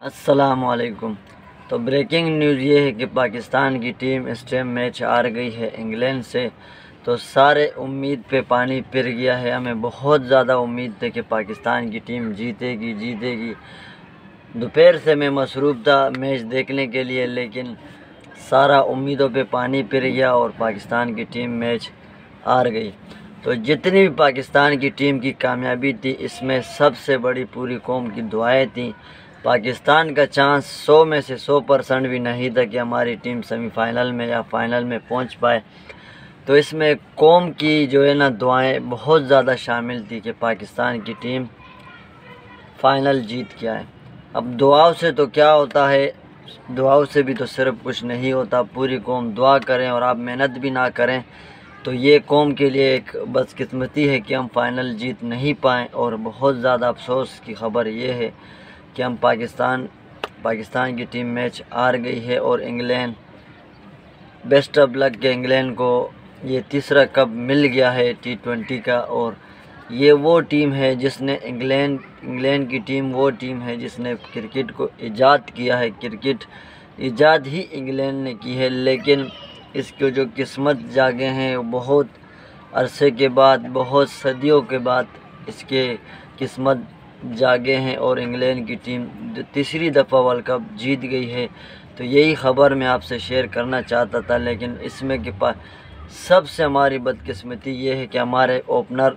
अस्सलामुअलैकुम। तो breaking news ये है कि पाकिस्तान की टीम इस टाइम मैच हार गई है इंग्लैंड से। तो सारे उम्मीद पे पानी फिर गया है। हमें बहुत ज़्यादा उम्मीद थी कि पाकिस्तान की टीम जीतेगी। दोपहर से मैं मसरूफ़ था मैच देखने के लिए, लेकिन सारा उम्मीदों पे पानी फिर गया और पाकिस्तान की टीम मैच हार गई। तो जितनी भी पाकिस्तान की टीम की कामयाबी थी, इसमें सबसे बड़ी पूरी कौम की दुआएं थी। पाकिस्तान का चांस 100 में से 100% भी नहीं था कि हमारी टीम सेमीफाइनल में या फाइनल में पहुंच पाए। तो इसमें कौम की जो है ना दुआएं बहुत ज़्यादा शामिल थी कि पाकिस्तान की टीम फाइनल जीत के आए। अब दुआओं से तो क्या होता है, दुआओं से भी तो सिर्फ कुछ नहीं होता। पूरी कौम दुआ करें और आप मेहनत भी ना करें तो ये कौम के लिए एक बदकिस्मती है कि हम फाइनल जीत नहीं पाएँ। और बहुत ज़्यादा अफसोस की ख़बर ये है कि हम पाकिस्तान की टीम मैच हार गई है। और इंग्लैंड, बेस्ट ऑफ लक के इंग्लैंड को ये तीसरा कप मिल गया है T20 का। और ये वो टीम है जिसने इंग्लैंड की टीम वो टीम है जिसने क्रिकेट को ईजाद किया है। क्रिकेट ईजाद ही इंग्लैंड ने की है, लेकिन इसके जो किस्मत जागे हैं वो बहुत अरसे के बाद, बहुत सदियों के बाद इसके किस्मत जागे हैं और इंग्लैंड की टीम तीसरी दफ़ा वर्ल्ड कप जीत गई है। तो यही ख़बर मैं आपसे शेयर करना चाहता था। लेकिन इसमें के पास सबसे हमारी बदकिस्मती ये है कि हमारे ओपनर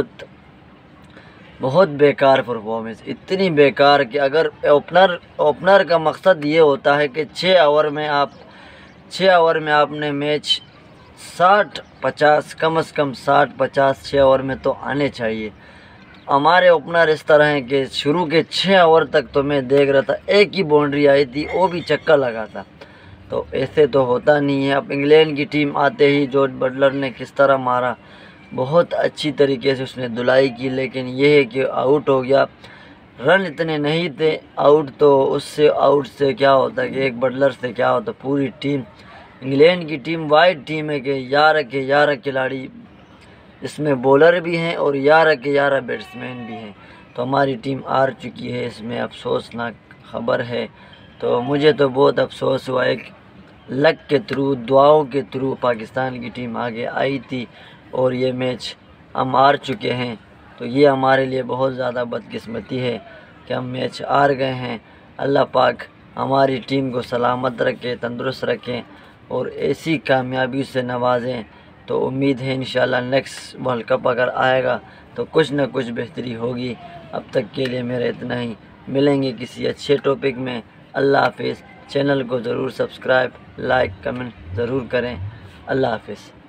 बहुत बेकार परफॉर्मेंस, इतनी बेकार कि अगर ओपनर का मकसद ये होता है कि 6 ओवर में आपने मैच 60-50 कम से कम 60-50 6 ओवर में तो आने चाहिए। हमारे ओपनर इस तरह हैं कि शुरू के 6 ओवर तक तो मैं देख रहा था एक ही बाउंड्री आई थी, वो भी चक्का लगा था। तो ऐसे तो होता नहीं है। अब इंग्लैंड की टीम आते ही जॉर्ज बटलर ने किस तरह मारा, बहुत अच्छी तरीके से उसने धुलाई की, लेकिन यह है कि आउट हो गया। रन इतने नहीं थे आउट, तो उससे आउट से क्या होता कि एक बटलर से क्या होता, पूरी टीम इंग्लैंड की टीम वाइड टीम है कि 11 खिलाड़ी इसमें बॉलर भी हैं और 11 बैट्समैन भी हैं। तो हमारी टीम हार चुकी है, इसमें अफसोसनाक ख़बर है। तो मुझे तो बहुत अफसोस हुआ, एक लक के थ्रू, दुआओं के थ्रू पाकिस्तान की टीम आगे आई थी और ये मैच हम हार चुके हैं। तो ये हमारे लिए बहुत ज़्यादा बदकिस्मती है कि हम मैच हार गए हैं। अल्लाह पाक हमारी टीम को सलामत रखे, तंदुरुस्त रखें और ऐसी कामयाबी से नवाजें। तो उम्मीद है इंशाल्लाह नेक्स्ट वर्ल्ड कप अगर आएगा तो कुछ न कुछ बेहतरी होगी। अब तक के लिए मेरा इतना ही, मिलेंगे किसी अच्छे टॉपिक में। अल्लाह हाफिज़। चैनल को ज़रूर सब्सक्राइब, लाइक, कमेंट ज़रूर करें। अल्लाह हाफिज़।